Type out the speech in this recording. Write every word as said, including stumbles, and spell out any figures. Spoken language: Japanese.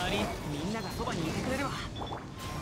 りみんながそばにいてくれれば。